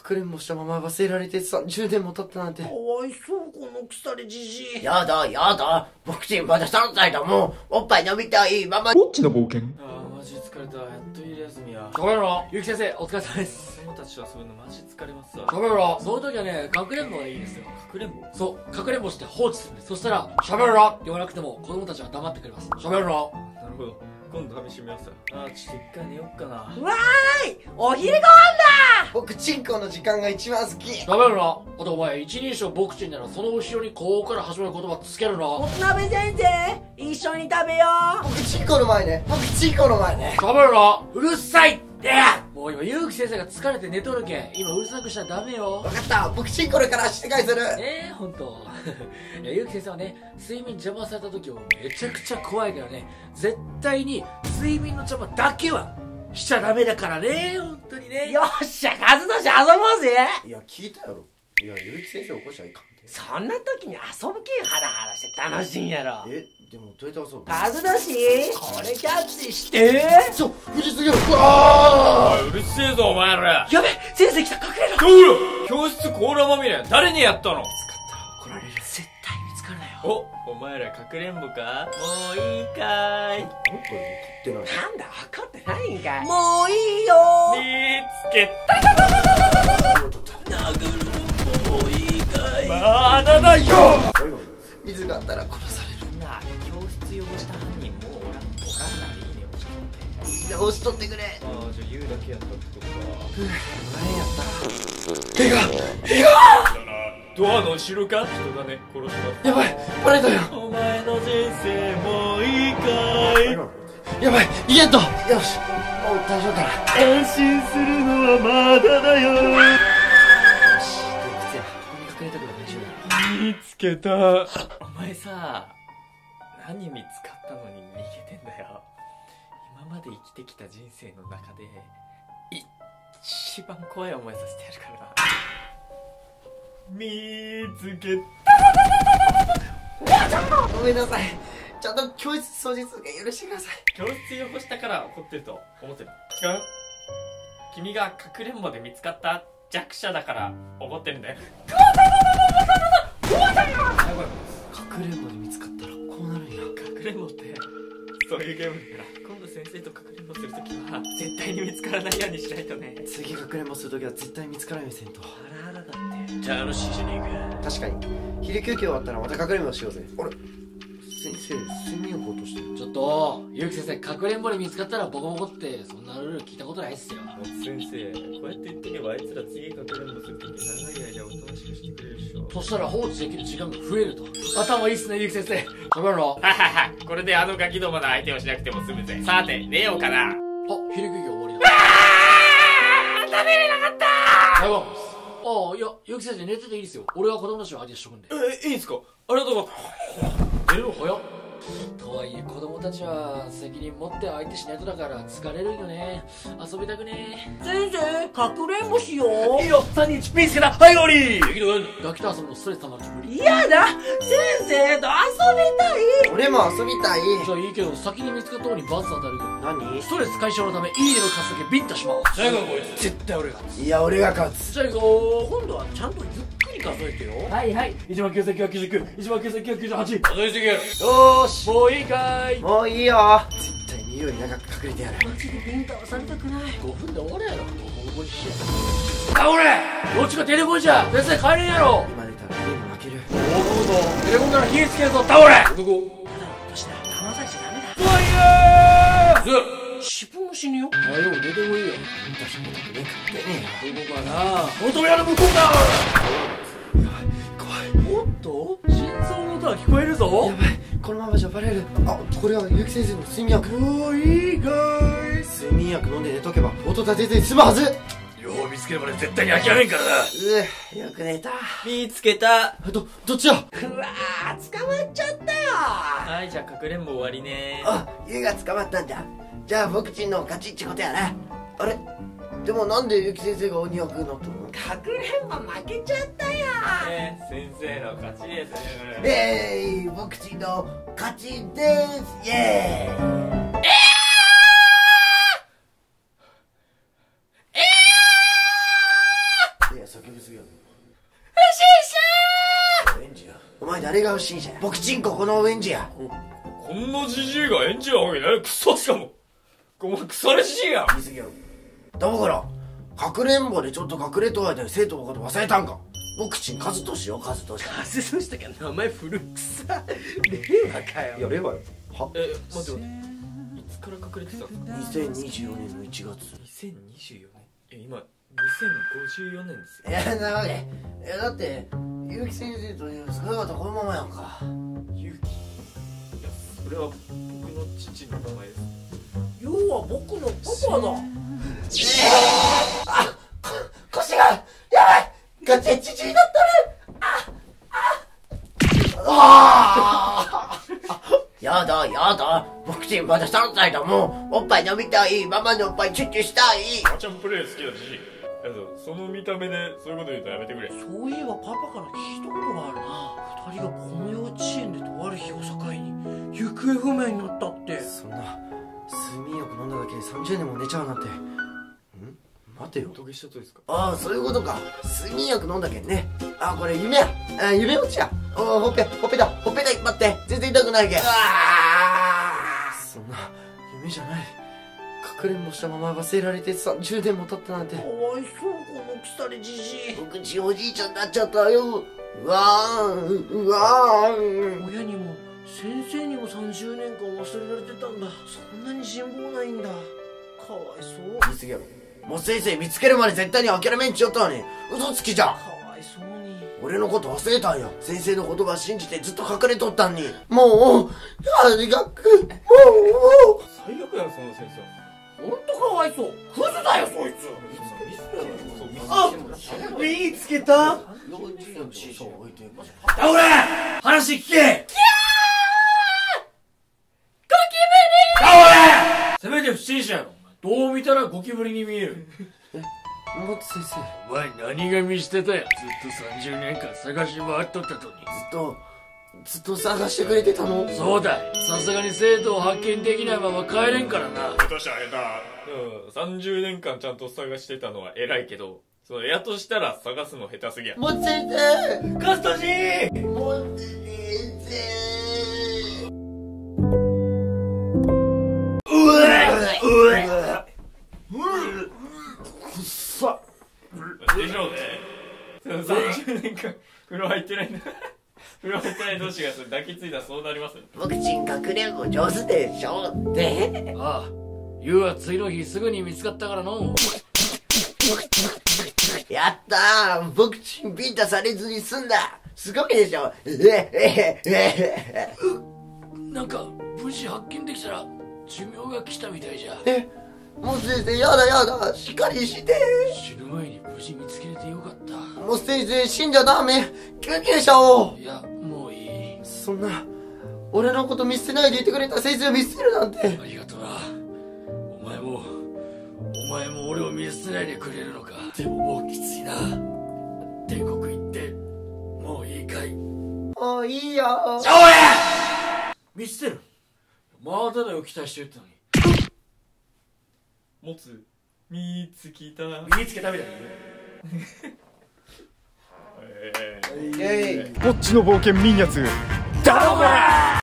くれんぼしたまま忘れられて30年も経ったなんて。 かわいそう、この腐りじじい。 やだやだ、僕ちんまだ3歳だもん。おっぱい飲みたいママ。 どっちの冒険？ ああマジ疲れた。やっと昼休みや。 喋るの。ゆうき先生お疲れ様です。 子供たちと遊ぶのマジ疲れますわ。 喋るの。その時はね、かくれんぼがいいですよ。 かくれんぼ？ そう、かくれんぼして放置するんです。そしたら喋るのって言わなくても子供たちは黙ってくれます。喋るの。 なるほど、今度試してみます。ああちょっと一回寝よっかな。 わーい、お昼ご飯だ。 僕チンコの時間が一番好き。 喋るの。あとお前一人称ボクチンならその後ろにこうから始まる言葉つけるの。 渡辺先生、一緒に食べよう。 僕チンコの前ね。僕チンコの前ね。 喋るの。うるさいって。もう今ゆうき先生が疲れて寝とるけん今うるさくしたらダメよ。 分かった、僕チンコのから静かにする。 ほんといやゆうき先生はね、睡眠邪魔された時はめちゃくちゃ怖いからね、絶対に睡眠の邪魔だけはしちゃダメだからね。ほんとにね。 よっしゃ、カズとして遊ぼうぜ。 いや聞いたやろ。いやゆうき先生起こしちゃいかんで。 そんな時に遊ぶけんハラハラして楽しいんやろ。 でもどうやって遊ぶの？ カズだし、これキャッチして富士すぎる。うわおい、うるせえぞお前ら。 やべ、先生来た、隠れろ。 教室コーラまみれ。誰にやったの？ ー、怒られる。 絶対見つかるなよ。 お前らかくれんぼか？もういいかーい。 本当に撮ってない。 なんだ、分かってないんかい。もういいよ。 見つけた。もういいかい。まだだよ。 水があったら殺される。 なあ、教室汚した犯人もうおらんならいいね押しとって。 いいな、押しとってくれ。 ああ、じゃあ言うだけやったってことか。 何やった。 ドアの後ろか？人がね、殺します。 やばい、バレたよ。 お前の人生もういいかい。 やばい、逃げんと。よし、もう大丈夫かな。 安心するのはまだだよ。見つけた。お前さ、何見つかったのに逃げてんだよ。今まで生きてきた人生の中で一番怖い思いさせてやるからな。見つけた。 ごめんなさい。ちゃんと教室掃除続け許してください。 教室汚したから怒ってると思ってる。違う。君がかくれんぼで見つかった弱者だから怒ってるんだよ。 かくれんぼで見つかったらこうなるんや。 かくれんぼってそういうゲームだから、今度先生とかくれんぼするときは絶対に見つからないようにしないとね。 次かくれんぼするときは絶対見つからんようにせんと。 ハラハラだって楽しいじゃねえか。 確かに昼休憩終わったらまたかくれんぼしようぜ。あれ、先生睡眠薬落としてる。 ちょっとゆうき先生、かくれんぼで見つかったらボコボコってそんなルール聞いたことないっすよ。 先生、こうやって言っとけばあいつら次かくれんぼするとき長い間おとなしくしてくれるでしょ。 そしたら放置できる時間が増えると。頭いいっすねゆうき先生。喋るの。 ははは、これであのガキどもの相手をしなくても済むぜ。さて寝ようかな。 あ、昼休憩終わりだ。 食べれなかった大丈夫です。ああ、いやゆうき先生寝てていいですよ。俺は子供たちを相手しとくんで。 いいんすか？ありがとうございます。 寝るの早っ。とはいえ子供たちは責任持って相手しないとだから疲れるんよね。遊びたくね先生、かくれんぼしよう。 いいよ、3人見つけた。はいゴリガキと遊ぶのストレス溜まるし無理。 嫌だ、先生と遊びたい。 俺も遊びたい。 じゃあいいけど先に見つかった方に罰当たるけど。 何？ ストレス解消のためいいねの数だけビンタします。最後のこいつ絶対俺が勝つ。 いや俺が勝つ。 じゃあ行こう。 今度はちゃんとゆっくり数えてよ。 はいはい、19999、19998、数えていけ。 よーし、 もういいかい。 もういいよ。絶対にいいように長く隠れてやる。 マジでビンタはされたくない。 5分で終わるやろ。ボコボコにしや。あ、俺どっちがテレコンじゃ。先生帰れんやろ。 今出たらゲーム負ける。 おうぞ、テレコンから火つけるぞ。倒れ。どこ？ どうしたら騙されちゃダメだ。 ファイヤー。 自分も死ぬよ。 あよ、出てこいよ。 私もね勝てねえよ。 どこかな。求められる向こうだ。 おっと、 心臓の音は聞こえるぞ。 やばい、このままじゃバレる。あ、これは結城先生の睡眠薬。 もういいかい。 睡眠薬飲んで寝とけば音立てずに済むはず。 よう見つければね、絶対に諦めんからな。 よく寝た。 見つけた。 どっちだ。 うわー、捕まっちゃったよ。 はい、じゃあかくれんぼ終わりね。 あ、ゆうが捕まったんだ。じゃあ僕ちんの勝ちってことやな。あれ、でもなんで結城先生が鬼役になったの？ かくれんぼ負けちゃったよ。 先生の勝ちです。 僕ちんの勝ちです。イエーイ。いや叫びすぎやろ。エンジや。お前誰が欲しいじゃん。僕ちんここのエンジや。 こんなじじいがエンジンなわけない。クソしかも。お前腐れじじいや。 言い過ぎやろ。だからかくれんぼでちょっと隠れとはいて生徒のこと忘れたんか。僕ちん和俊よ、和俊。 和俊だから名前古くさ。令和かよ。 いや令和よ。は待って待って。いつから隠れてたんですか。 2024年の1月。 2024年。今2054年ですよ。 いやなわけ。だって結城先生という姿このままやんか。 結城。いやそれは僕の父の名前です。 要は僕のパパだ。 あ、腰がやばい。ガチ父になったね。やだやだ。僕ちんまだ3歳だもん。おっぱい飲みたい。ママのおっぱいチュッチュしたい。 マチャンプレイ好きだし。その見た目でそういうこと言うとやめてくれ。 そういえばパパから聞いたことがあるな。2人がこの幼稚園でとある日を境に行方不明になったって。 そんな睡眠薬飲んだだけで30年も寝ちゃうなんて。待てよ。 土下したとですか。 ああ、そういうことか。睡眠薬飲んだけんね。あ、これ夢や。夢落ちや。ほっぺだ。ほっぺだいっぱって。全然痛くないけん。そんな夢じゃない。かくれんぼしたまま忘れられて30年も経ったなんて。 かわいそう、この腐れじじい。 僕ちおじいちゃんになっちゃったよ。うわー。 親にも先生にも30年間忘れられてたんだ。そんなに人望ないんだ。かわいそう。 言い過ぎやろ。もう先生見つけるまで絶対に諦めんちよったのに。嘘つきじゃん。 かわいそうに。 俺のこと忘れたんや。先生の言葉信じてずっと隠れとったんに。もうありがくもう最悪やんその先生。 ほんとかわいそう。クズだよそいつ。 あ、見つけた。 俺話聞け。せめて不審者やろ。どう見たらゴキブリに見える。 もっと先生。 お前何が見捨てたや。ずっと30年間探し回っとったとに。 ずっと探してくれてたの。 そうだ。さすがに生徒を発見できないまま帰れんからな。 下手したら30年間ちゃんと探してたのは偉いけど、そのやとしたら探すの下手すぎや。 もっと先生。 カストジー。 もっと先生。くっさ。 でしょうね。30年間風呂入ってないんだ。風呂入ってない同士が抱きついたらそうなりますよ。 僕ちんかくれんぼ上手でしょってああ、ゆうは次の日すぐに見つかったからの。 やったー。僕ちんビンタされずに済んだ。すごいでしょ。 なんか無事発見できたら寿命が来たみたいじゃ。 もう先生やだしっかりして。 死ぬ前に無事見つけれてよかった。 もう先生死んじゃダメ。救急車を。 いやもういい。 そんな俺のこと見捨てないでいてくれた先生を見捨てるなんて。 ありがとうな。お前も俺を見捨てないでくれるのか。でももうきついな。天国行ってもういいかい。 もういいよ。 見捨てる。まだだよ期待してるってのに。 持つ見つけた。 見つけたみたいイエイ。 ぼっちの冒険ミンニャツ頼む。